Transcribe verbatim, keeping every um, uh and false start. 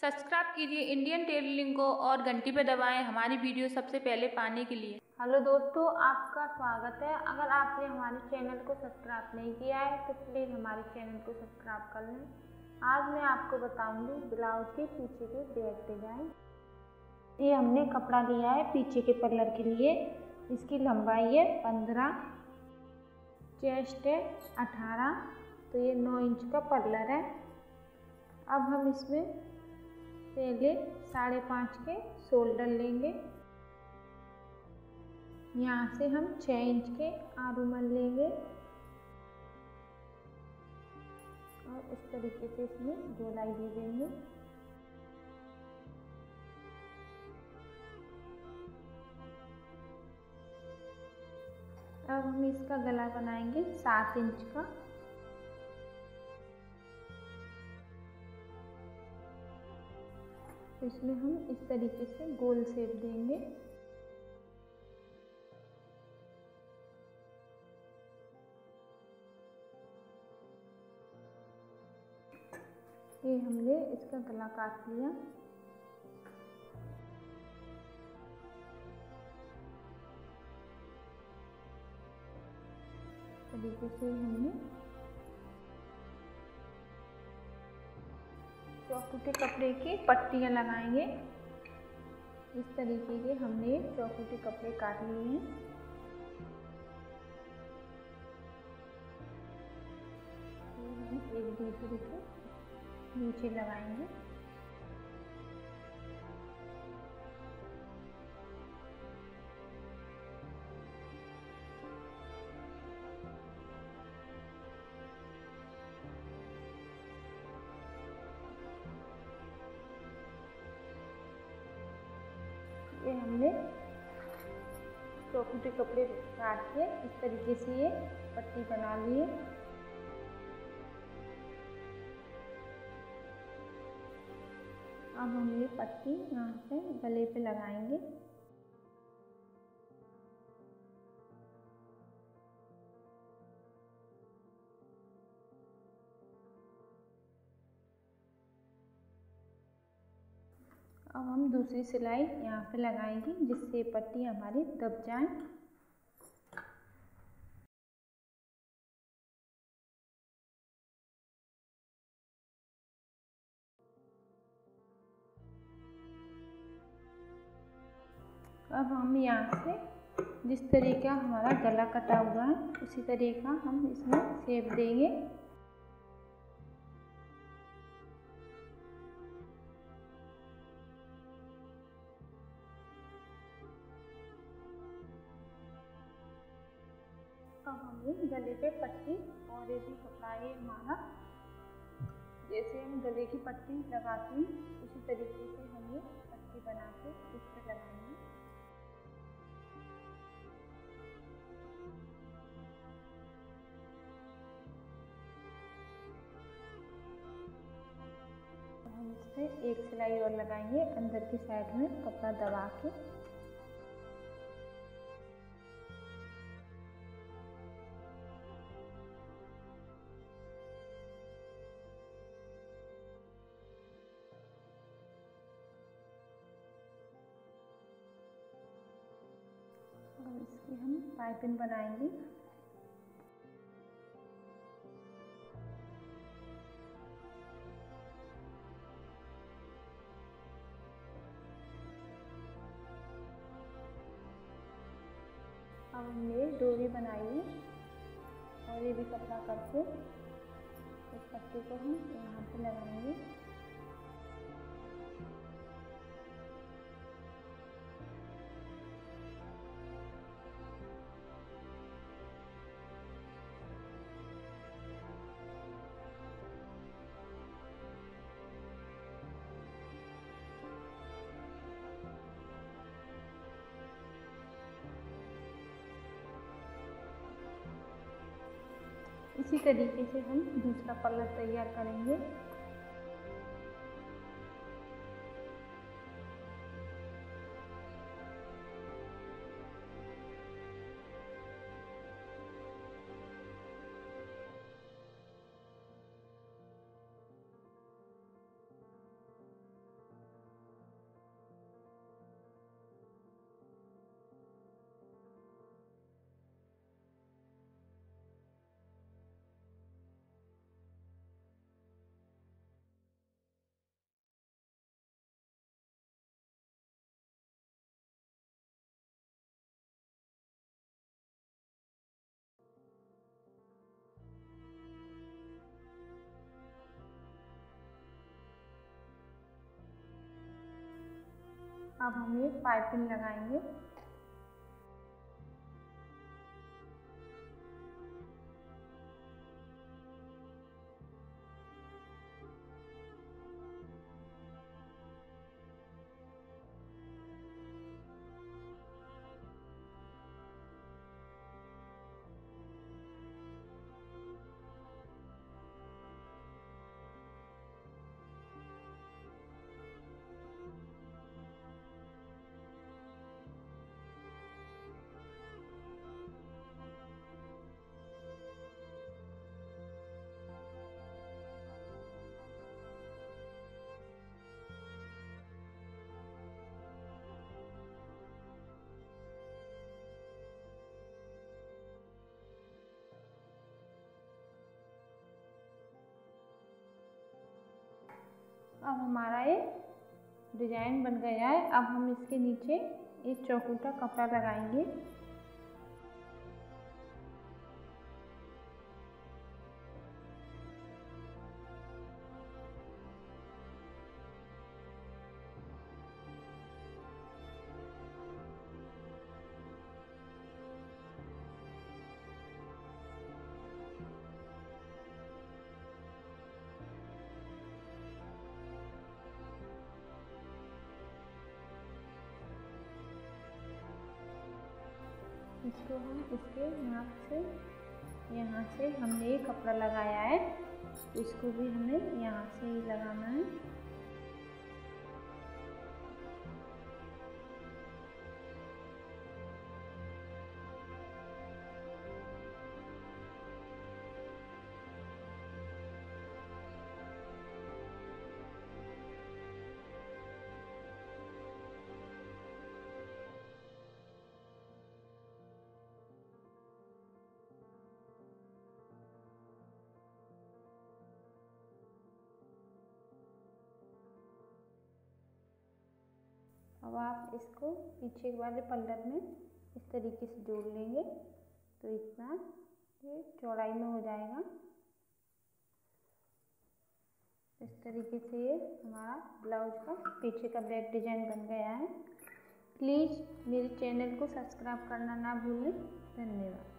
Subscribe कीजिए Indian tailoring को और घंटी पे दबाएं हमारी वीडियो सबसे पहले पाने के लिए। हेलो दोस्तों, आपका स्वागत है। अगर आपने हमारे चैनल को सब्सक्राइब नहीं किया है तो प्लीज़ हमारे चैनल को सब्सक्राइब कर लें। आज मैं आपको बताऊंगी ब्लाउज के पीछे के बैक डिजाइन। ये हमने कपड़ा लिया है पीछे के पल्लर के लिए। इसकी लंबाई है पंद्रह, चेस्ट है अठारह, तो ये नौ इंच का पल्लर है। अब हम इसमें पहले साढ़े पाँच के शोल्डर लेंगे। यहाँ से हम छः इंच के आरूमन लेंगे और इस तरीके से इसमें गोलाई दे देंगे। अब हम इसका गला बनाएंगे सात इंच का। इसमें हम इस तरीके से गोल शेप देंगे। ये हमने इसका गला काट लिया। इस तरीके से हमने चौकों के कपड़े की पट्टियाँ लगाएंगे। इस तरीके के हमने चौकों के कपड़े काट लिए हैं। हम एक दूसरे के नीचे लगाएंगे। ये हमने चौकों के कपड़े काट के इस तरीके से ये पट्टी बना लिए। अब हम ये पट्टी यहाँ पे गले पे लगाएंगे। अब हम दूसरी सिलाई यहाँ पे लगाएंगे जिससे पट्टी हमारी दब जाए। अब हम यहाँ से जिस तरीका हमारा गला कटा हुआ है उसी तरीका हम इसमें शेप देंगे। अब हम गले पे पट्टी और ये भी कपड़ा है हमारा, जैसे हम गले की पट्टी लगाते हैं उसी तरीके से हम ये पट्टी बना के इस पर लगाएंगे। हम इस पर एक सिलाई और लगाएंगे अंदर की साइड में कपड़ा दबा के। और इसकी हम पाइपिंग बनाएंगे। अब हमने डोरी बनाई है और ये भी कपड़ा करके इस पट्टी को हम यहाँ पे लगाएंगे। इसी तरीके से हम दूसरा पल्लर तैयार करेंगे। अब हम ये पाइपिंग लगाएंगे। अब हमारा ये डिजाइन बन गया है। अब हम इसके नीचे एक चौकोर कपड़ा लगाएंगे। इसको हम इसके नाप से यहाँ से हमने ये कपड़ा लगाया है, तो इसको भी हमें यहाँ से ही लगाना है। अब आप इसको पीछे वाले पल्लर में इस तरीके से जोड़ लेंगे तो इतना ये चौड़ाई में हो जाएगा। इस तरीके से ये हमारा ब्लाउज का पीछे का बैक डिजाइन बन गया है। प्लीज़ मेरे चैनल को सब्सक्राइब करना ना भूलें। धन्यवाद।